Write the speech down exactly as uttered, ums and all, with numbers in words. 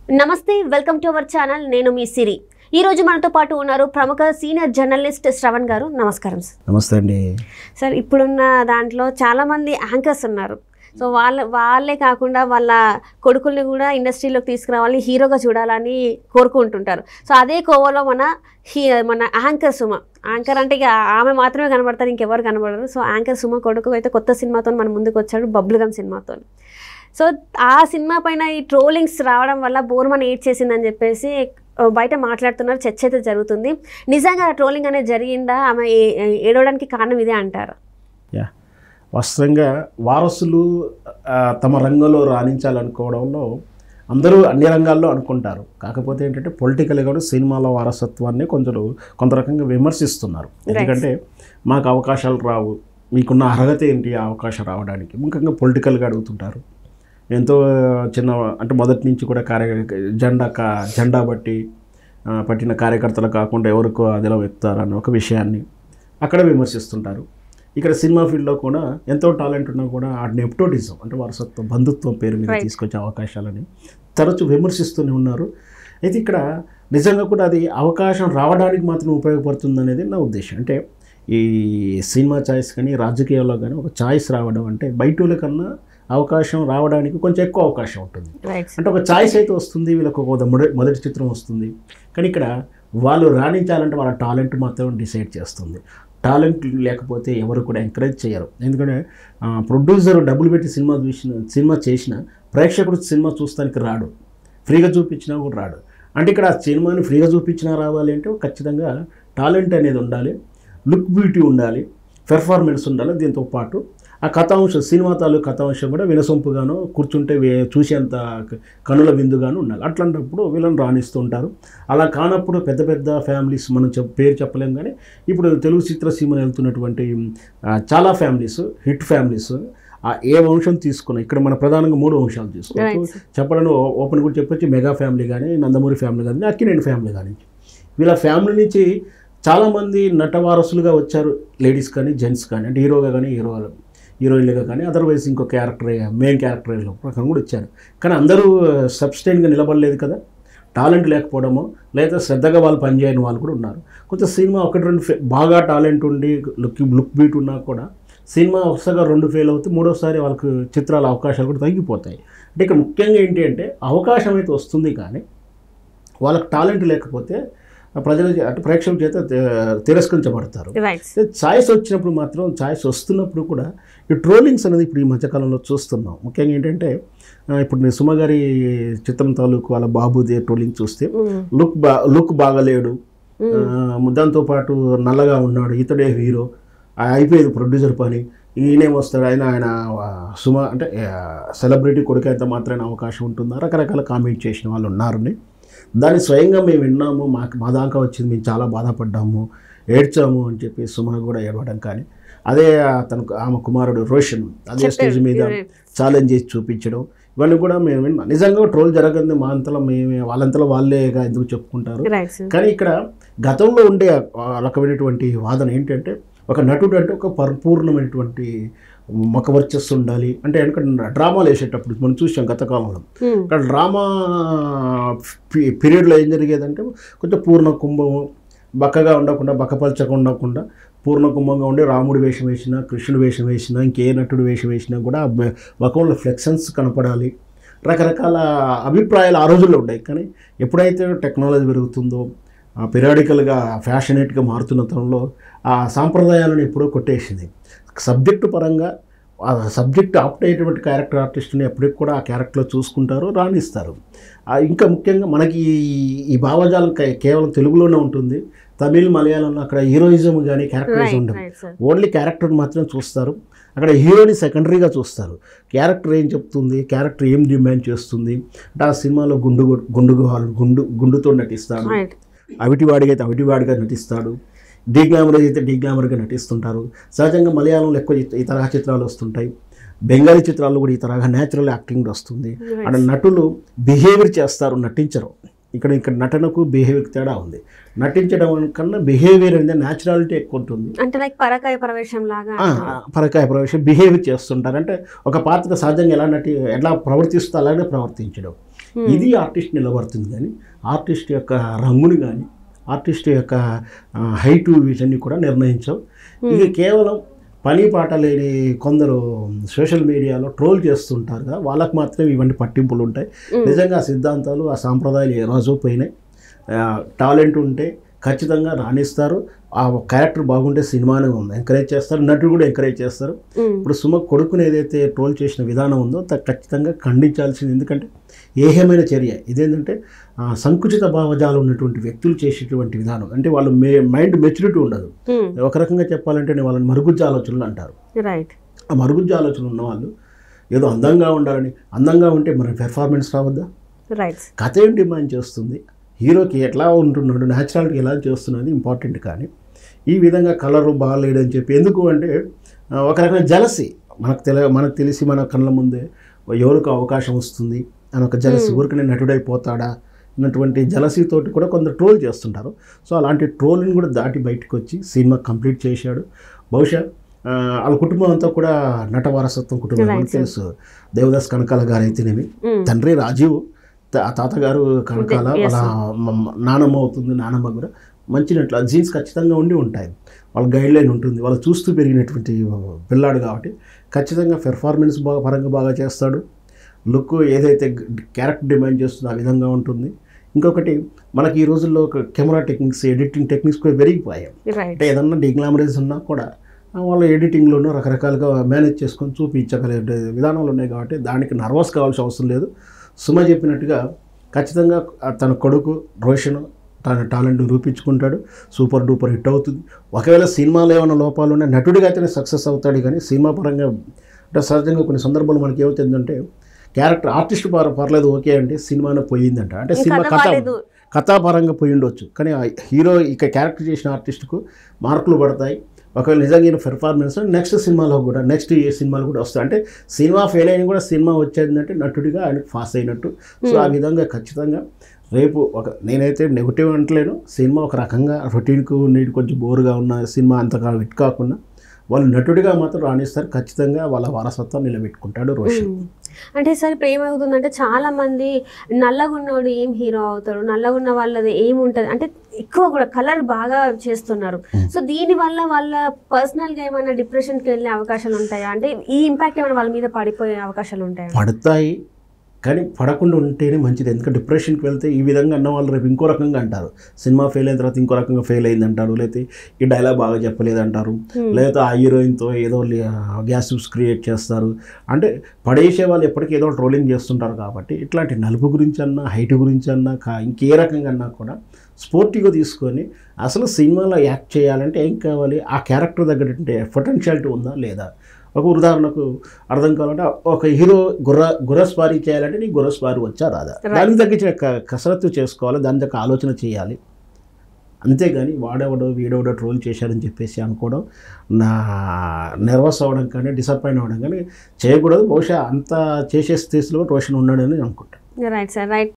నమస్తే, welcome to our channel. నేను మీ సిరి. ఈ రోజు మనతో పాటు ఉన్నారు ప్రముఖ సీనియర్ జర్నలిస్ట్ శ్రవణ్ గారు. నమస్కారం సార్. నమస్తే అండి సార్. ఇప్పుడున్న దాంట్లో చాలామంది యాంకర్స్ ఉన్నారు. సో వాళ్ళ వాళ్ళే కాకుండా వాళ్ళ కొడుకుల్ని కూడా ఇండస్ట్రీలోకి తీసుకురావాలని, హీరోగా చూడాలని కోరుకుంటుంటారు. సో అదే కోవలో మన హీ మన యాంకర్ సుమ. యాంకర్ అంటే ఇక ఆమె మాత్రమే కనబడతారు, ఇంకెవరు కనబడరు. సో యాంకర్ సుమ కొడుకు అయితే కొత్త సినిమాతో మన ముందుకు వచ్చాడు, బబుల్ గమ్ సినిమాతో. సో ఆ సినిమా పైన ఈ ట్రోలింగ్స్ రావడం వల్ల బోర్మన్ ఏడ్ చేసిందని చెప్పేసి బయట మాట్లాడుతున్నారు, చర్చ అయితే జరుగుతుంది. నిజంగా ట్రోలింగ్ అనేది జరిగిందా? ఆమె ఏడవడానికి కారణం ఇదే అంటారు? యా వాస్తవంగా వారసులు తమ రంగంలో రాణించాలనుకోవడంలో అందరూ అన్ని రంగాల్లో అనుకుంటారు. కాకపోతే ఏంటంటే పొలిటికల్గా కూడా సినిమాల వారసత్వాన్ని కొందరు కొంత రకంగా విమర్శిస్తున్నారు. ఎందుకంటే మాకు అవకాశాలు రావు, మీకున్న అర్హత ఏంటి ఆ అవకాశం రావడానికి, ముఖ్యంగా పొలిటికల్గా అడుగుతుంటారు. ఎంతో చిన్న అంటే మొదటి నుంచి కూడా కార్య జెండా కా జెండా బట్టి పట్టిన కార్యకర్తలు కాకుండా ఎవరికో అదిలో వెళ్తారన్న ఒక విషయాన్ని అక్కడ విమర్శిస్తుంటారు. ఇక్కడ సినిమా ఫీల్డ్లో కూడా ఎంతో టాలెంట్ ఉన్నా కూడా ఆ నెప్టోటిజం అంటే వారసత్వం, బంధుత్వం పేరు మీద తీసుకొచ్చే అవకాశాలని తరచూ విమర్శిస్తూనే ఉన్నారు. అయితే ఇక్కడ నిజంగా కూడా అది అవకాశం రావడానికి మాత్రం ఉపయోగపడుతుంది అనేది నా ఉద్దేశం. అంటే ఈ సినిమా ఛాయిస్ కానీ రాజకీయాల్లో కానీ ఒక ఛాయిస్ రావడం అంటే బయటల కన్నా అవకాశం రావడానికి కొంచెం ఎక్కువ అవకాశం ఉంటుంది. అంటే ఒక ఛాయిస్ అయితే వస్తుంది, వీళ్ళకి ఒక మొదటి చిత్రం వస్తుంది. కానీ ఇక్కడ వాళ్ళు రాణించాలంటే వాళ్ళ టాలెంట్ మాత్రం డిసైడ్ చేస్తుంది. టాలెంట్ లేకపోతే ఎవరు కూడా ఎంకరేజ్ చేయరు. ఎందుకంటే ప్రొడ్యూసర్ డబ్బులు పెట్టి సినిమా చూసిన సినిమా చేసిన ప్రేక్షకుడు సినిమా చూస్తానికి రాడు, ఫ్రీగా చూపించినా కూడా రాడు. అంటే ఇక్కడ ఆ సినిమాని ఫ్రీగా చూపించినా రావాలి అంటే ఖచ్చితంగా టాలెంట్ అనేది ఉండాలి, లుక్ బ్యూటీ ఉండాలి, పెర్ఫార్మెన్స్ ఉండాలి. దీంతో పాటు ఆ కథాంశం, సినిమా తాలూకు కథాంశం కూడా వినసొంపుగాను, కూర్చుంటే చూసేంత కనుల విందుగాను ఉండాలి. అట్లాంటప్పుడు వీళ్ళని రాణిస్తూ ఉంటారు. అలా కానప్పుడు పెద్ద పెద్ద ఫ్యామిలీస్, మనం చెప్ పేరు చెప్పలేం కానీ ఇప్పుడు తెలుగు చిత్రసీమను వెళ్తున్నటువంటి చాలా ఫ్యామిలీస్, హిట్ ఫ్యామిలీస్ ఏ వంశం తీసుకున్నా ఇక్కడ మన ప్రధానంగా మూడు వంశాలు తీసుకోవచ్చు. చెప్పడానికి ఓపెన్ కూడా చెప్పొచ్చు. మెగా ఫ్యామిలీ కానీ, నందమూరి ఫ్యామిలీ కానీ, అక్కినేని ఫ్యామిలీ కానీ, వీళ్ళ ఫ్యామిలీ నుంచి చాలామంది నట వారసులుగా వచ్చారు. లేడీస్ కానీ, జెంట్స్ కానీ, అంటే హీరోగా కానీ, హీరో హీరోయిన్లుగా కానీ, అదర్వైజ్ ఇంకో క్యారెక్టర్, మెయిన్ క్యారెక్టర్ ప్రకారం కూడా వచ్చారు. కానీ అందరూ సబ్స్టైన్గా నిలబడలేదు కదా. టాలెంట్ లేకపోవడమో లేదా శ్రద్ధగా వాళ్ళు పనిచేయని వాళ్ళు కూడా ఉన్నారు. కొంచెం సినిమా ఒకటి రెండు బాగా టాలెంట్ ఉండి లుక్ లుక్ బీట్ ఉన్నా కూడా సినిమా ఒకసారిగా రెండు ఫెయిల్ అవుతే మూడోసారి వాళ్ళకి చిత్రాల అవకాశాలు కూడా తగ్గిపోతాయి. అంటే ఇక్కడ ముఖ్యంగా ఏంటి అంటే అవకాశం అయితే వస్తుంది, కానీ వాళ్ళకి టాలెంట్ లేకపోతే ప్రజల అంటే ప్రేక్షకుల చేత తిరస్కరించబడతారు. ఛాయిస్ వచ్చినప్పుడు మాత్రం, ఛాయిస్ వస్తున్నప్పుడు కూడా ఈ ట్రోలింగ్స్ అనేది ఇప్పుడు ఈ మధ్యకాలంలో చూస్తున్నాం. ముఖ్యంగా ఏంటంటే ఇప్పుడు నేను సుమ గారి చిత్రం తాలూకు వాళ్ళ బాబుదే ట్రోలింగ్ చూస్తే లుక్ బా లుక్ బాగలేడు, దాంతోపాటు నల్లగా ఉన్నాడు, ఇతడే హీరో, అయిపోయేది ప్రొడ్యూసర్ పని, ఈయనేం వస్తాడు, ఆయన ఆయన సుమ అంటే సెలబ్రిటీ కొడుకు అయితే మాత్రమే అవకాశం ఉంటుందా, రకరకాల కామెంట్ చేసిన వాళ్ళు ఉన్నారని. దాన్ని స్వయంగా మేము విన్నాము, మాకు మా దాకా వచ్చింది, మేము చాలా బాధపడ్డాము, ఏడ్చాము అని చెప్పి సుమ కూడా ఏడవడం. కానీ అదే తన ఆమె కుమారుడు రోషన్ అదే స్టేజ్ మీద ఛాలెంజ్ చేసి చూపించడం, ఇవన్నీ కూడా మేము విన్నాం. నిజంగా ట్రోల్ జరగదు, మా అంతలో మేమే వాళ్ళంతలో వాళ్ళేగా ఎందుకు చెప్పుకుంటారు. కానీ ఇక్కడ గతంలో ఉండే రకమైనటువంటి వాదన ఏంటంటే ఒక నటుడు అంటే ఒక పరిపూర్ణమైనటువంటి ముఖ వర్చస్సు ఉండాలి. అంటే ఎందుకంటే డ్రామాలు వేసేటప్పుడు మనం చూసాం గత కాలంలో, ఇక్కడ డ్రామా పీరియడ్లో ఏం జరిగేదంటే కొంచెం పూర్ణ కుంభము, బక్కగా ఉండకుండా, బక్కపల్చగా ఉండకుండా పూర్ణ కుంభంగా ఉండి రాముడు వేషం వేసినా, కృష్ణుడు వేషం వేసినా, ఇంకే నటుడు వేషం వేసినా కూడా ముఖంలో ఫ్లెక్సన్స్ కనపడాలి. రకరకాల అభిప్రాయాలు ఆ రోజుల్లో ఉన్నాయి. కానీ ఎప్పుడైతే టెక్నాలజీ పెరుగుతుందో, పీరియాడికల్గా ఫ్యాషనేట్గా మారుతున్న తరంలో ఆ సాంప్రదాయాలను ఎప్పుడో కొట్టేసింది. సబ్జెక్టు పరంగా ఆ సబ్జెక్ట్ ఆప్ట్ అయ్యేటువంటి క్యారెక్టర్ ఆర్టిస్ట్ని ఎప్పటికి కూడా ఆ క్యారెక్టర్లో చూసుకుంటారు, రాణిస్తారు. ఇంకా ముఖ్యంగా మనకి ఈ భావజాలం కేవలం తెలుగులోనే ఉంటుంది. తమిళ్, మలయాళంలో అక్కడ హీరోయిజం కానీ క్యారెక్టరైజ్ ఉండదు. ఓన్లీ క్యారెక్టర్ మాత్రం చూస్తారు. అక్కడ హీరోని సెకండరీగా చూస్తారు. క్యారెక్టర్ ఏం చెప్తుంది, క్యారెక్టర్ ఏం డిమాండ్ చేస్తుంది అంటే ఆ సినిమాలో గుండు గుండు గుండు గుండుతో నటిస్తాడు, అవిటివాడిగా అయితే అవిటివాడిగా నటిస్తాడు, డీగ్లామర్ అయితే డీగ్లామర్గా నటిస్తుంటారు. సహజంగా మలయాళంలో ఎక్కువ ఈ తరహా చిత్రాలు వస్తుంటాయి. బెంగాలీ చిత్రాల్లో కూడా ఈ తరహా న్యాచురల్ యాక్టింగ్ వస్తుంది. అంటే నటులు బిహేవియర్ చేస్తారు, నటించరు. ఇక్కడ ఇక్కడ నటనకు బిహేవియర్ తేడా ఉంది. నటించడం కన్నా బిహేవియర్ అనేది న్యాచురాలిటీ ఎక్కువ ఉంటుంది. అంటే లైక్ పరకాయ ప్రవేశం లాగా పరకాయ ప్రవేశం బిహేవియర్ చేస్తుంటారు. అంటే ఒక పాత్ర సహజంగా ఎలా నటి ఎలా ప్రవర్తిస్తూ అలాగే ప్రవర్తించడం. ఇది ఆర్టిస్ట్ నిలబడుతుంది. కానీ ఆర్టిస్ట్ యొక్క రంగుని కానీ ఆర్టిస్ట్ యొక్క హైటు వీటన్ని కూడా నిర్ణయించవు. ఇది కేవలం పని పాట లేని కొందరు సోషల్ మీడియాలో ట్రోల్ చేస్తుంటారు కదా, వాళ్ళకు మాత్రమే ఇవన్నీ పట్టింపులు ఉంటాయి. నిజంగా ఆ సిద్ధాంతాలు ఆ సాంప్రదాయాలు ఏ రోజు పోయినాయి. టాలెంట్ ఉంటే ఖచ్చితంగా రాణిస్తారు. ఆ క్యారెక్టర్ బాగుంటే సినిమానే ఉంది ఎంకరేజ్ చేస్తారు, నటుడు కూడా ఎంకరేజ్ చేస్తారు. ఇప్పుడు సుమ కొడుకుని ఏదైతే ట్రోల్ చేసిన విధానం ఉందో ఖచ్చితంగా ఖండించాల్సింది. ఎందుకంటే ఏహమైన చర్య ఇదేంటంటే సంకుచిత భావజాలు ఉన్నటువంటి వ్యక్తులు చేసేటువంటి విధానం. అంటే వాళ్ళు మే మైండ్ మెచ్యూరిటీ ఉండదు. ఒక రకంగా చెప్పాలంటే వాళ్ళని మరుగుజ్జు ఆలోచనలు అంటారు. ఆ మరుగుజ్జు ఆలోచనలు ఉన్న వాళ్ళు ఏదో అందంగా ఉండాలని, అందంగా ఉంటే మన పెర్ఫార్మెన్స్ రావద్దా, కథ ఏం డిమాండ్ చేస్తుంది, హీరోకి ఎట్లా ఉంటున్నాడు, న్యాచురాలిటీ ఎలా చేస్తున్నది ఇంపార్టెంట్. కానీ ఈ విధంగా కలరు బాగాలేడని చెప్పి ఎందుకు అంటే ఒక రకమైన జలసి, మనకు తెల మనకు తెలిసి మన కళ్ళ ముందే ఎవరికి అవకాశం వస్తుంది అని ఒక జలసి, ఊరికనే నటుడైపోతాడా అన్నటువంటి జలసీతోటి కూడా కొందరు ట్రోల్ చేస్తుంటారు. సో అలాంటి ట్రోల్ని కూడా దాటి బయటకు వచ్చి సినిమా కంప్లీట్ చేశాడు. బహుశా వాళ్ళ కుటుంబం అంతా కూడా నట వారసత్వం కుటుంబం తెలుసు. దేవదాస్ కనకాల గారు అయితేనేమి, తండ్రి రాజీవ్, తాతగారు కనకాల, వాళ్ళ నానమ్మ అవుతుంది, నానమ్మ కూడా మంచి నట్లు జీన్స్ ఖచ్చితంగా ఉండి ఉంటాయి. వాళ్ళ గైడ్ లైన్ ఉంటుంది, వాళ్ళు చూస్తూ పెరిగినటువంటి పిల్లాడు కాబట్టి ఖచ్చితంగా పెర్ఫార్మెన్స్ బాగా పరంగా బాగా చేస్తాడు. లుక్ ఏదైతే క్యారెక్టర్ డిమాండ్ చేస్తుందో ఆ విధంగా ఉంటుంది. ఇంకొకటి మనకి ఈ రోజుల్లో కెమెరా టెక్నిక్స్, ఎడిటింగ్ టెక్నిక్స్ కూడా పెరిగిపోయాయి. అంటే ఏదన్నా డిగ్లామరైజ్ ఉన్నా కూడా వాళ్ళ ఎడిటింగ్లోనూ రకరకాలుగా మేనేజ్ చేసుకొని చూపించగలిగే విధానాలు ఉన్నాయి. కాబట్టి దానికి నర్వస్ కావాల్సిన అవసరం లేదు. సుమ చెప్పినట్టుగా ఖచ్చితంగా తన కొడుకు రోషన్ తన టాలెంట్ రూపించుకుంటాడు, సూపర్ డూపర్ హిట్ అవుతుంది. ఒకవేళ సినిమాలో ఏమైనా లోపాలు ఉన్నాయి నటుడిగా అయితేనే సక్సెస్ అవుతాడు. కానీ సినిమా పరంగా అంటే సహజంగా కొన్ని సందర్భాలు మనకి ఏమవుతుందంటే క్యారెక్టర్ ఆర్టిస్ట్ పర పర్లేదు ఓకే అంటే సినిమానే పోయిందంట. అంటే సినిమా కథ కథాపరంగా పోయి ఉండొచ్చు, కానీ హీరో ఇక క్యారెక్టర్ చేసిన ఆర్టిస్ట్కు మార్కులు పడతాయి. ఒకవేళ నిజంగా పెర్ఫార్మెన్స్ నెక్స్ట్ సినిమాలో కూడా నెక్స్ట్ ఏ సినిమాలు కూడా వస్తాయి. అంటే సినిమా ఫెయిల్ అయిన కూడా సినిమా వచ్చేదంటే నటుడిగా ఆయన పాస్ అయినట్టు. సో ఆ విధంగా ఖచ్చితంగా రేపు ఒక నేనైతే నెగిటివ్ అంటలేను. సినిమా ఒక రకంగా రొటీన్కు నీటి కొంచెం బోరుగా ఉన్న సినిమా అంతగా హిట్ కాకుండా వాళ్ళు నటుడిగా మాత్రం రాణిస్తారు. ఖచ్చితంగా వాళ్ళ వారసత్వం నిలబెట్టుకుంటాడు రోషన్. అంటే సార్ ఇప్పుడు ఏమవుతుందంటే చాలా మంది నల్లగున్నోడు ఏం హీరో అవుతాడు, నల్లగున్న వాళ్ళది ఏముంటుంది అంటే ఎక్కువ కూడా కలర్ బాగా చేస్తున్నారు. సో దీని వల్ల వాళ్ళ పర్సనల్గా ఏమైనా డిప్రెషన్కి వెళ్ళే అవకాశాలు ఉంటాయా? అంటే ఈ ఇంపాక్ట్ ఏమైనా వాళ్ళ మీద పడిపోయే అవకాశాలు ఉంటాయా? పడతాయి, కానీ పడకుండా ఉంటేనే మంచిది. ఎందుకంటే డిప్రెషన్కి వెళ్తే ఈ విధంగా అన్న వాళ్ళు రేపు ఇంకో రకంగా అంటారు. సినిమా ఫెయిల్ అయిన తర్వాత ఇంకో రకంగా ఫెయిల్ అయింది అంటారు, లేకపోతే ఈ డైలాగ్ బాగా చెప్పలేదు అంటారు, లేకపోతే ఆ హీరోయిన్తో ఏదో గ్యాసిప్స్ క్రియేట్ చేస్తారు. అంటే పడేసే వాళ్ళు ఎప్పటికీ ఏదో ట్రోలింగ్ చేస్తుంటారు. కాబట్టి ఇట్లాంటి నలుపు గురించి అన్నా, హైట్ గురించి అన్నా, ఇంకే రకంగా అన్నా కూడా స్పోర్టివ్గా తీసుకొని అసలు సినిమాలో యాక్ట్ చేయాలంటే ఏం కావాలి, ఆ క్యారెక్టర్ తగ్గట్టు పొటెన్షియాలిటీ ఉందా లేదా. ఒక ఉదాహరణకు అర్థం కావాలంటే ఒక హీరో గుర్ర గుర్రస్వారీ చేయాలంటే నీకు గుర్రస్వారీ వచ్చా రాదా, దానికి తగ్గించిన కసరత్తు చేసుకోవాలి, దాని దగ్గర ఆలోచన చేయాలి. అంతేగాని వాడెవడో వీడెవడో ట్రోల్ చేశారని చెప్పేసి అనుకోవడం, నా నర్వస్ అవ్వడం కానీ డిసప్పాయింట్ అవ్వడం కానీ చేయకూడదు. బహుశా అంత చేసే స్థితిలో రోషన్ ఉన్నాడని అనుకుంటాను. Right sir, right.